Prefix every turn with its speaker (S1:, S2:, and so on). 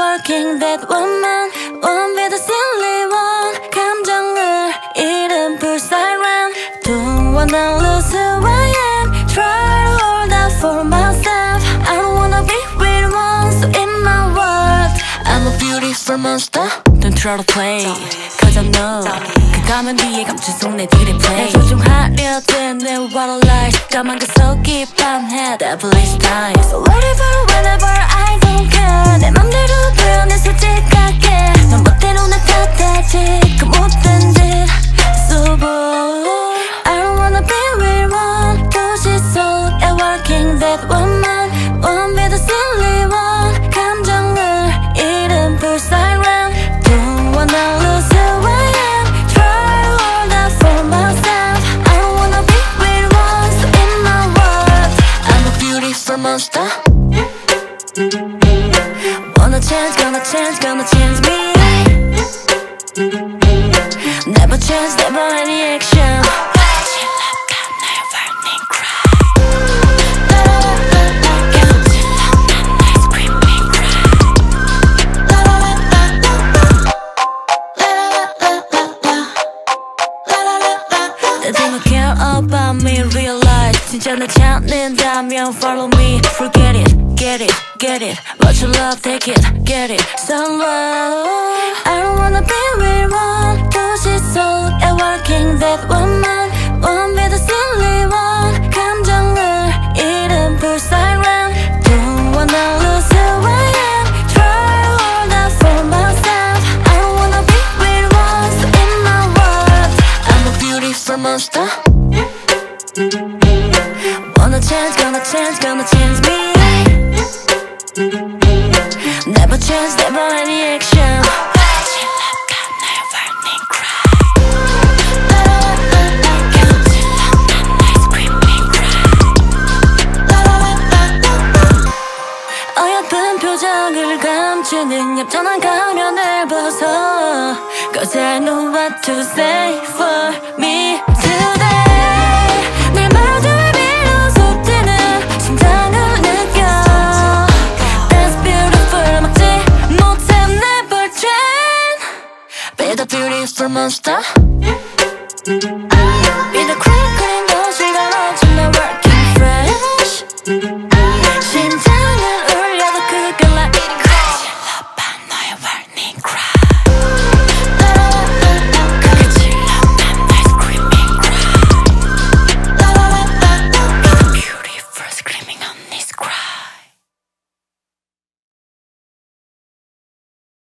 S1: working that woman won't be the silly one 감정을 잃은 불사랑 Don't wanna lose who I am Try to hold out for myself I don't wanna be with one So in my world I'm a beautiful monster Don't try to play Cause I know 그 가면 뒤에 감춘 속 내 디스플레이 내 소중하려 내 water light 까만 그 속이 반해 Devilish time So whatever whenever I don't care 내 맘대로 표현해 솔직하게 넌 멋대로 날 탓하지 그 못된 짓 So bold I don't wanna be with one 도시 속에 working that woman Won't be the silly one 감정을 잃은 불사랑 Don't wanna lose who I am Try to hold out for myself I don't wanna be with one So in my world I'm a beautiful monster Wanna change, gonna change me Never change, never any action They don't care about me, realize 진짜 날 찾는다면 follow me Forget it, get it, get it What you love, take it, get it So low I don't wanna be with one 도시 속에 working that woman Won't be the silly one 감정을 잃은 불사랑 Don't wanna lose who I am Try to hold out for myself I don't wanna be with one So in my world I'm a beautiful monster Wanna change, gonna change me Never change, never any action 어여쁜 표정을 감추는 얌전한 가면을 벗어 Cause I know what to say for me today 내 마음을 비로소 뛰는 심장을 느껴 That's beautiful 막지 못해 내 볼펜 Be the beautiful monster